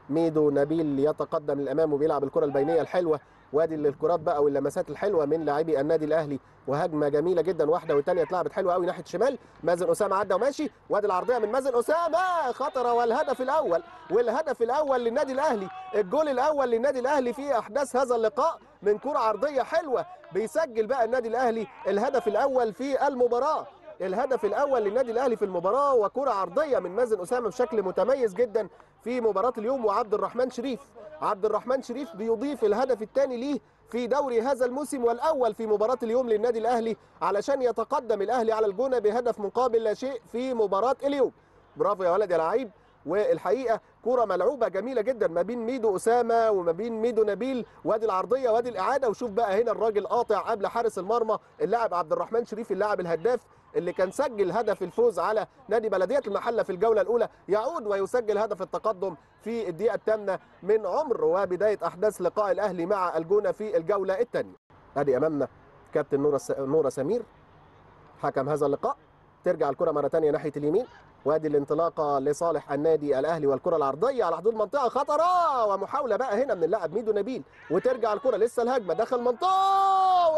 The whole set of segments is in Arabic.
ميدو نبيل يتقدم للامام وبيلعب الكره البينيه الحلوه، وادي الكرات بقى واللمسات الحلوه من لاعبي النادي الاهلي، وهجمه جميله جدا واحده والثانيه اتلعبت حلوه قوي ناحيه شمال. مازن اسامه عدى وماشي، وادي العرضيه من مازن اسامه خطره، والهدف الاول للنادي الاهلي، الجول الاول للنادي الاهلي في احداث هذا اللقاء من كره عرضيه حلوه. بيسجل بقى النادي الاهلي الهدف الاول في المباراه، الهدف الاول للنادي الاهلي في المباراه، وكره عرضيه من مازن اسامه بشكل متميز جدا في مباراه اليوم. وعبد الرحمن شريف بيضيف الهدف الثاني ليه في دوري هذا الموسم والاول في مباراه اليوم للنادي الاهلي، علشان يتقدم الاهلي على الجونه بهدف مقابل لا شيء في مباراه اليوم. برافو يا ولد يا لعيب. والحقيقه كره ملعوبه جميله جدا ما بين ميدو اسامه وما بين ميدو نبيل، وادي العرضيه وادي الاعاده. وشوف بقى هنا الراجل قاطع قبل حارس المرمى اللاعب عبد الرحمن شريف، اللاعب الهداف اللي كان سجل هدف الفوز على نادي بلديه المحله في الجوله الاولى، يعود ويسجل هدف التقدم في الدقيقه الثامنه من عمر وبدايه احداث لقاء الاهلي مع الجونه في الجوله الثانيه. ادي امامنا كابتن نوره سمير حكم هذا اللقاء. ترجع الكره مره ثانيه ناحيه اليمين، وادي الانطلاقه لصالح النادي الاهلي، والكره العرضيه على حدود منطقه خطره، ومحاوله بقى هنا من اللاعب ميدو نبيل، وترجع الكره لسه الهجمه داخل منطقه،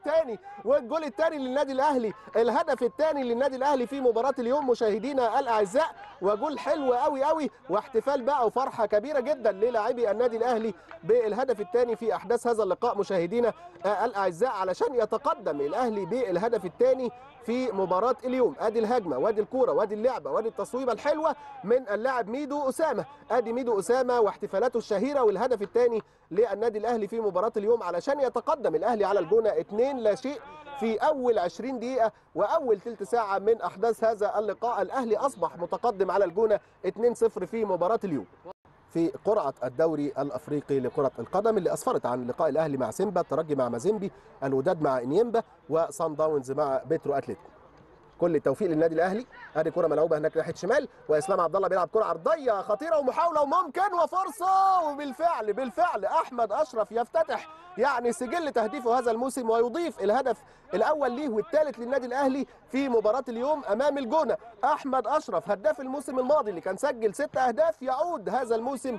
والجول الثاني للنادي الاهلي، الهدف الثاني للنادي الاهلي في مباراه اليوم مشاهدينا الاعزاء، وجول حلو قوي قوي، واحتفال بقى وفرحه كبيره جدا للاعبي النادي الاهلي بالهدف الثاني في احداث هذا اللقاء مشاهدينا الاعزاء، علشان يتقدم الاهلي بالهدف الثاني في مباراه اليوم. ادي الهجمه وادي الكوره وادي اللعبه وادي التصويبه الحلوه من اللاعب ميدو اسامه، ادي ميدو اسامه واحتفالاته الشهيره، والهدف الثاني للنادي الاهلي في مباراه اليوم علشان يتقدم الاهلي على الجونه 2-0 في اول 20 دقيقه واول ثلث ساعه من احداث هذا اللقاء. الاهلي اصبح متقدم على الجونه 2-0 في مباراه اليوم في قرعه الدوري الافريقي لكره القدم اللي اسفرت عن لقاء الاهلي مع سيمبا، الترجي مع مازيمبي، الوداد مع انيمبا، وصن داونز مع بيترو اتلتيكو. كل التوفيق للنادي الاهلي. ادي كره ملعوبه هناك ناحيه شمال، واسلام عبد الله بيلعب كره عرضيه خطيره ومحاوله وممكن وفرصه، وبالفعل احمد اشرف يفتتح يعني سجل تهديفه هذا الموسم، ويضيف الهدف الاول ليه والثالث للنادي الاهلي في مباراه اليوم امام الجونه. احمد اشرف هداف الموسم الماضي اللي كان سجل 6 اهداف، يعود هذا الموسم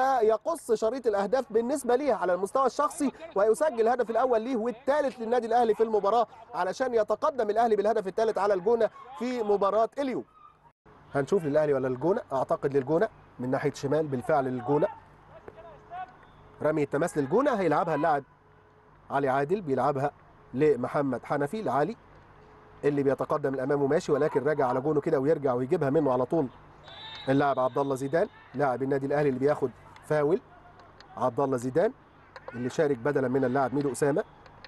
ويقص شريط الاهداف بالنسبه ليه على المستوى الشخصي، ويسجل الهدف الاول ليه والثالث للنادي الاهلي في المباراه علشان يتقدم الاهلي بالهدف الثالث على الجونه في مباراه اليوم. هنشوف للاهلي ولا للجونه؟ اعتقد للجونه من ناحيه شمال، بالفعل للجونه. رمي التماس للجونه، هيلعبها اللاعب علي عادل، بيلعبها لمحمد حنفي لعلي اللي بيتقدم الامام وماشي، ولكن راجع على جونه كده ويرجع ويجيبها منه على طول اللاعب عبد الله زيدان لاعب النادي الاهلي اللي بياخد فاول. عبد الله زيدان اللي شارك بدلا من اللاعب ميدو اسامه،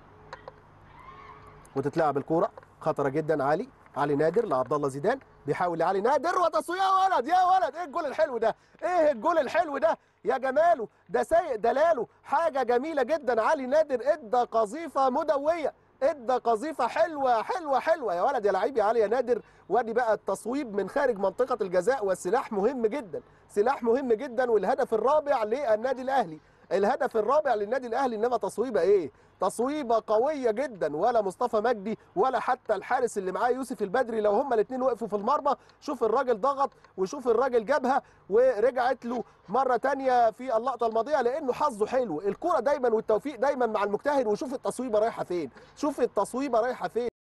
وتتلعب الكوره خطره جدا. علي نادر لعبد الله زيدان، بيحاول لعلي نادر وتصوير. يا ولد ايه الجول الحلو ده، ايه الجول الحلو ده يا جماله، ده سايق دلاله، حاجه جميله جدا. علي نادر ادى قذيفه مدويه، ادى قذيفه حلوه يا ولد يا لعيب يا علي يا نادر. وادي بقى التصويب من خارج منطقه الجزاء، والسلاح مهم جدا، والهدف الرابع للنادي الاهلي، الهدف الرابع للنادي الاهلي. انما تصويبه ايه، تصويبه قويه جدا، ولا مصطفى مجدي ولا حتى الحارس اللي معاه يوسف البدري لو هما الاثنين وقفوا في المرمى. شوف الراجل ضغط، وشوف الراجل جابها ورجعت له مره ثانيه في اللقطه الماضيه، لانه حظه حلو. الكره دايما والتوفيق دايما مع المجتهد. وشوف التصويبه رايحه فين،